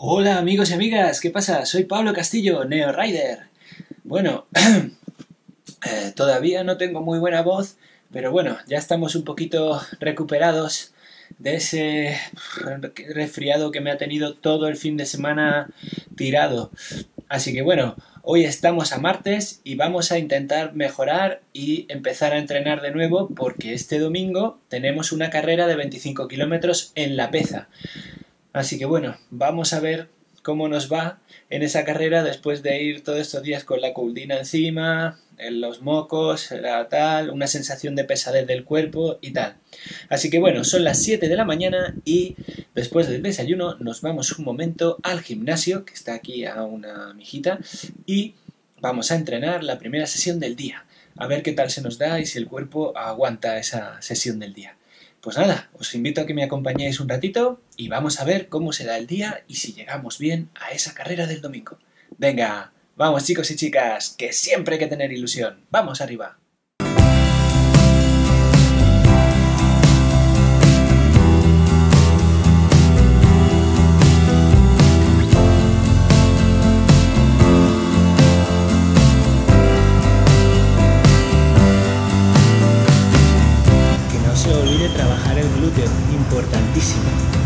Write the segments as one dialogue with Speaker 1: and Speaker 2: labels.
Speaker 1: Hola amigos y amigas, ¿qué pasa? Soy Pablo Castillo, Neo Rider. Bueno, todavía no tengo muy buena voz, pero bueno, ya estamos un poquito recuperados de ese resfriado que me ha tenido todo el fin de semana tirado. Así que bueno, hoy estamos a martes y vamos a intentar mejorar y empezar a entrenar de nuevo porque este domingo tenemos una carrera de 25 kilómetros en La Peza. Así que bueno, vamos a ver cómo nos va en esa carrera después de ir todos estos días con la coldina encima, en los mocos, una sensación de pesadez del cuerpo y tal. Así que bueno, son las 7 de la mañana y después del desayuno nos vamos un momento al gimnasio, que está aquí a una mijita, y vamos a entrenar la primera sesión del día. A ver qué tal se nos da y si el cuerpo aguanta esa sesión del día. Pues nada, os invito a que me acompañéis un ratito y vamos a ver cómo se da el día y si llegamos bien a esa carrera del domingo. Venga, vamos chicos y chicas, que siempre hay que tener ilusión. ¡Vamos arriba! No se olvide trabajar el glúteo, importantísimo.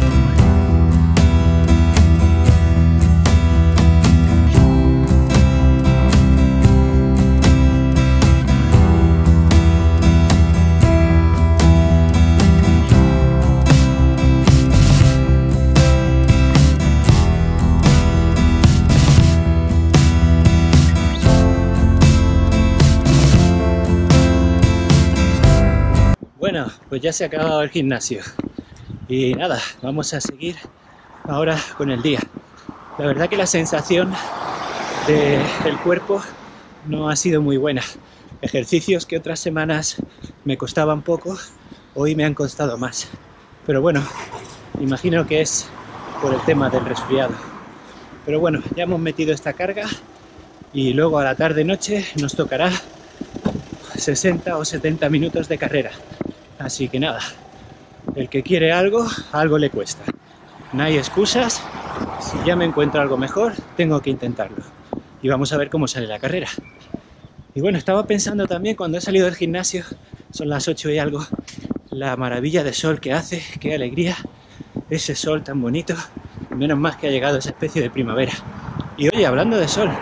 Speaker 1: Bueno, pues ya se ha acabado el gimnasio y nada, vamos a seguir ahora con el día. La verdad que la sensación del cuerpo no ha sido muy buena. Ejercicios que otras semanas me costaban poco, hoy me han costado más. Pero bueno, imagino que es por el tema del resfriado. Pero bueno, ya hemos metido esta carga y luego a la tarde-noche nos tocará 60 o 70 minutos de carrera. Así que nada, el que quiere algo, algo le cuesta. No hay excusas, si ya me encuentro algo mejor, tengo que intentarlo. Y vamos a ver cómo sale la carrera. Y bueno, estaba pensando también cuando he salido del gimnasio, son las 8 y algo, la maravilla de sol que hace, qué alegría, ese sol tan bonito, menos más que ha llegado esa especie de primavera. Y oye, hablando de sol,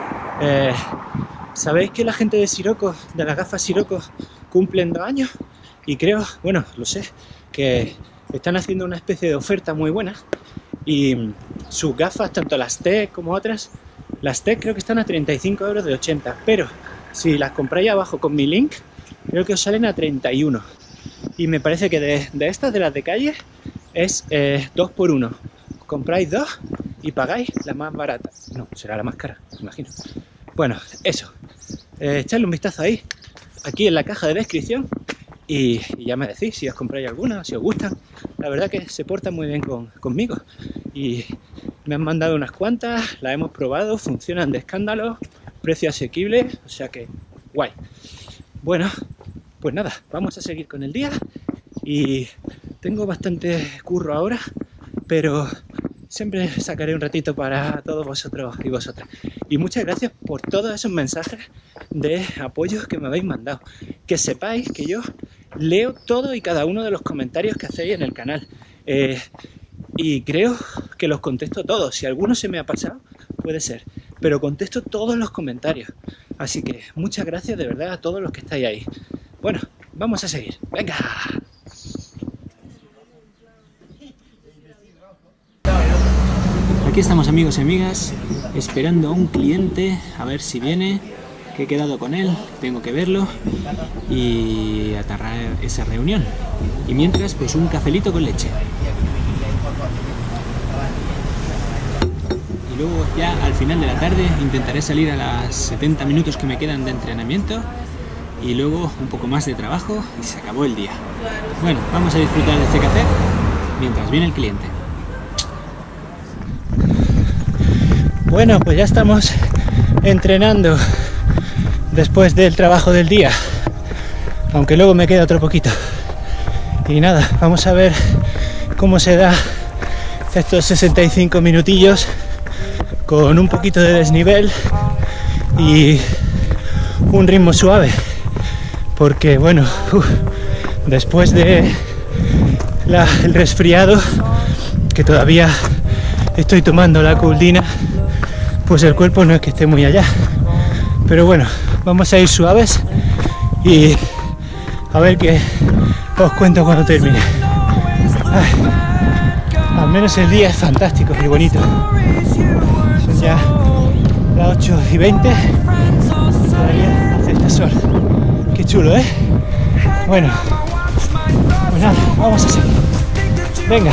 Speaker 1: ¿sabéis que la gente de Sirocco, de las gafas Sirocco, cumplen 2 años? Y creo, bueno, lo sé, que están haciendo una especie de oferta muy buena y sus gafas, tanto las TEC como otras, las TEC creo que están a 35 euros de 80, pero si las compráis abajo con mi link, creo que os salen a 31. Y me parece que de estas, de las de calle, es 2 por 1. Compráis 2 y pagáis la más barata. No, será la más cara, me imagino. Bueno, eso. Echadle un vistazo ahí, aquí en la caja de descripción. Y ya me decís si os compráis alguna, si os gustan. La verdad que se portan muy bien conmigo. Y me han mandado unas cuantas, las hemos probado, funcionan de escándalo, precio asequible, o sea que guay. Bueno, pues nada, vamos a seguir con el día. Y tengo bastante curro ahora, pero siempre sacaré un ratito para todos vosotros y vosotras. Y muchas gracias por todos esos mensajes de apoyo que me habéis mandado. Que sepáis que yo leo todo y cada uno de los comentarios que hacéis en el canal. Y creo que los contesto todos. Si alguno se me ha pasado, puede ser. Pero contesto todos los comentarios. Así que muchas gracias de verdad a todos los que estáis ahí. Bueno, vamos a seguir. ¡Venga! Aquí estamos amigos y amigas, esperando a un cliente, a ver si viene, que he quedado con él, tengo que verlo y atarrar esa reunión. Y mientras, pues un cafelito con leche. Y luego ya al final de la tarde intentaré salir a las 70 minutos que me quedan de entrenamiento y luego un poco más de trabajo y se acabó el día. Bueno, vamos a disfrutar de este café mientras viene el cliente. Bueno, pues ya estamos entrenando después del trabajo del día, aunque luego me queda otro poquito. Y nada, vamos a ver cómo se da estos 65 minutillos con un poquito de desnivel y un ritmo suave, porque bueno, después de el resfriado, que todavía estoy tomando la Couldina, pues el cuerpo no es que esté muy allá, pero bueno, vamos a ir suaves y a ver qué os cuento cuando termine. Ay, al menos el día es fantástico y bonito. Son ya las 8:20 y todavía hace este sol. Qué chulo, ¿eh? Bueno, pues nada, vamos a seguir. Venga.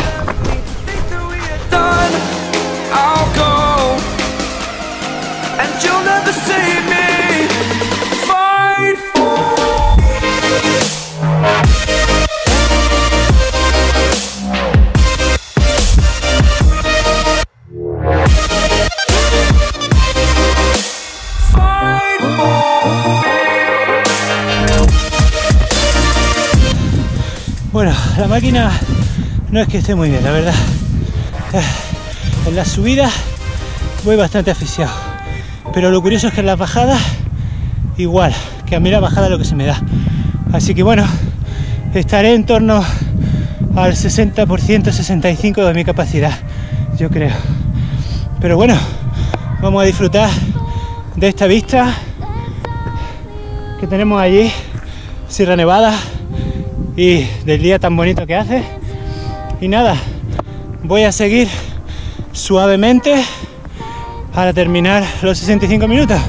Speaker 1: Bueno, la máquina no es que esté muy bien, la verdad. En las subidas voy bastante asfixiado, pero lo curioso es que en las bajadas igual, que a mí la bajada es lo que se me da. Así que bueno, estaré en torno al 60%, 65% de mi capacidad, yo creo. Pero bueno, vamos a disfrutar de esta vista que tenemos allí, Sierra Nevada, y del día tan bonito que hace. Y nada, voy a seguir suavemente para terminar los 65 minutos.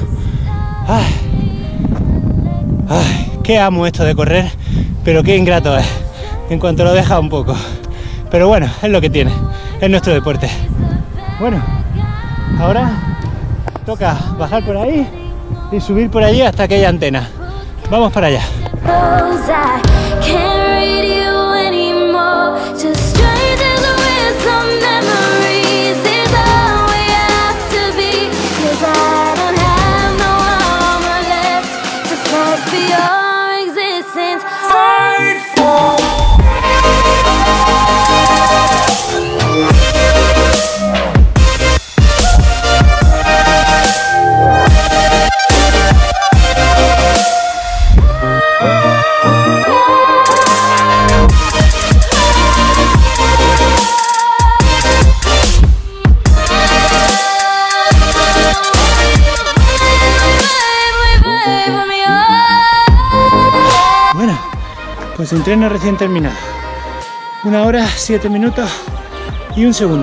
Speaker 1: Ay, qué amo esto de correr, pero qué ingrato es en cuanto lo deja un poco. Pero bueno, es lo que tiene, es nuestro deporte. Bueno, ahora toca bajar por ahí y subir por allí hasta aquella antena. Vamos para allá. Pues entreno recién terminado. 1 hora, 7 minutos y 1 segundo.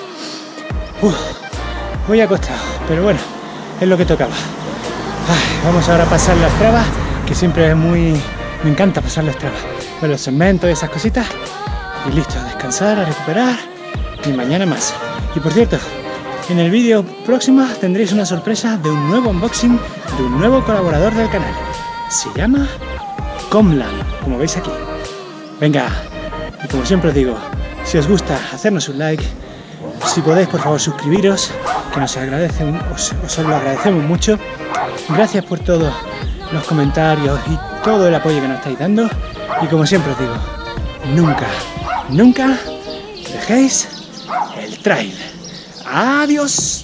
Speaker 1: Voy acostado, pero bueno, es lo que tocaba. Vamos ahora a pasar las trabas, que siempre es me encanta pasar las trabas. Con los segmentos y esas cositas. Y listo, a descansar, a recuperar. Y mañana más. Y por cierto, en el vídeo próximo tendréis una sorpresa de un nuevo unboxing de un nuevo colaborador del canal. Se llama Comlan, como veis aquí. Venga, y como siempre os digo, si os gusta, hacernos un like. Si podéis, por favor, suscribiros, que os lo agradecemos mucho. Gracias por todos los comentarios y todo el apoyo que nos estáis dando. Y como siempre os digo, nunca dejéis el trail. ¡Adiós!